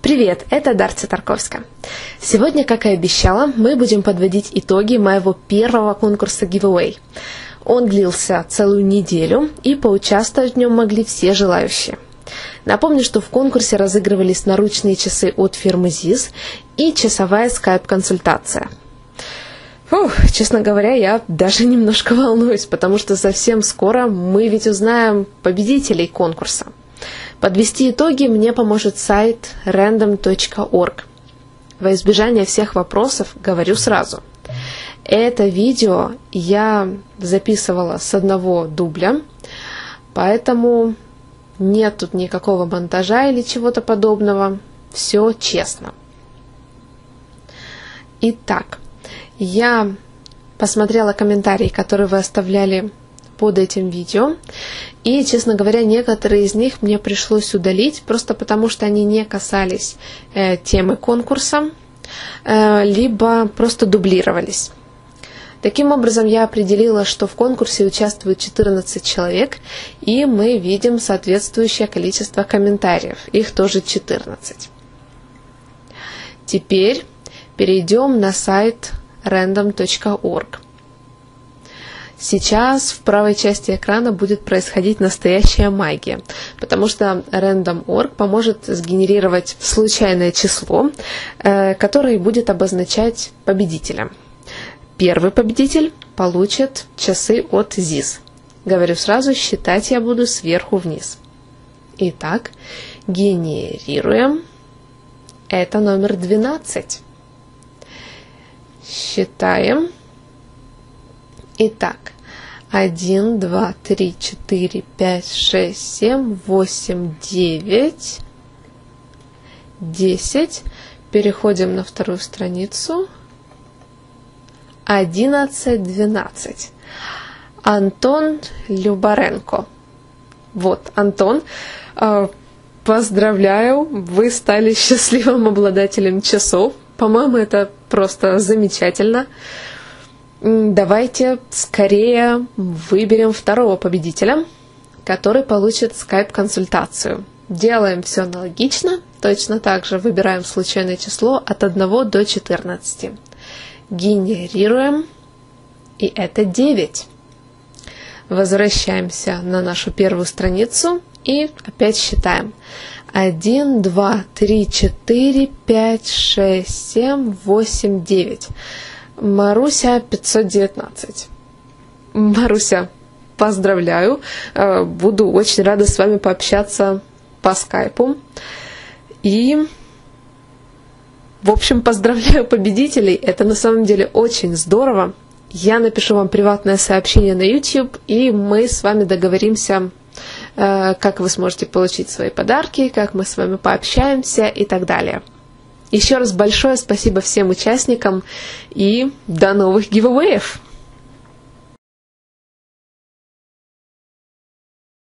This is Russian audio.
Привет, это Дарья Тарковская. Сегодня, как и обещала, мы будем подводить итоги моего первого конкурса giveaway. Он длился целую неделю, и поучаствовать в нем могли все желающие. Напомню, что в конкурсе разыгрывались наручные часы от фирмы ZIS и часовая скайп-консультация. Честно говоря, я даже немножко волнуюсь, потому что совсем скоро мы ведь узнаем победителей конкурса. Подвести итоги мне поможет сайт random.org. Во избежание всех вопросов говорю сразу. Это видео я записывала с одного дубля, поэтому нет тут никакого монтажа или чего-то подобного. Все честно. Итак, я посмотрела комментарии, которые вы оставляли под этим видео. И, честно говоря, некоторые из них мне пришлось удалить, просто потому что они не касались темы конкурса, либо просто дублировались. Таким образом, я определила, что в конкурсе участвует 14 человек, и мы видим соответствующее количество комментариев. Их тоже 14. Теперь перейдем на сайт random.org. Сейчас в правой части экрана будет происходить настоящая магия, потому что Random.org поможет сгенерировать случайное число, которое будет обозначать победителя. Первый победитель получит часы от ZIS. Говорю сразу, считать я буду сверху вниз. Итак, генерируем. Это номер 12. Считаем. Итак, 1, 2, 3, 4, 5, 6, 7, 8, 9, 10. Переходим на вторую страницу. 11, 12. Антон Любаренко. Вот, Антон, поздравляю, вы стали счастливым обладателем часов. По-моему, это просто замечательно. Давайте скорее выберем второго победителя, который получит скайп-консультацию. Делаем все аналогично, точно так же выбираем случайное число от 1 до 14. Генерируем, и это 9. Возвращаемся на нашу первую страницу и опять считаем. 1, 2, 3, 4, 5, 6, 7, 8, 9. Маруся 519. Маруся, поздравляю. Буду очень рада с вами пообщаться по скайпу. И, в общем, поздравляю победителей. Это на самом деле очень здорово. Я напишу вам приватное сообщение на YouTube, и мы с вами договоримся, как вы сможете получить свои подарки, как мы с вами пообщаемся и так далее. Еще раз большое спасибо всем участникам и до новых гивэвэев!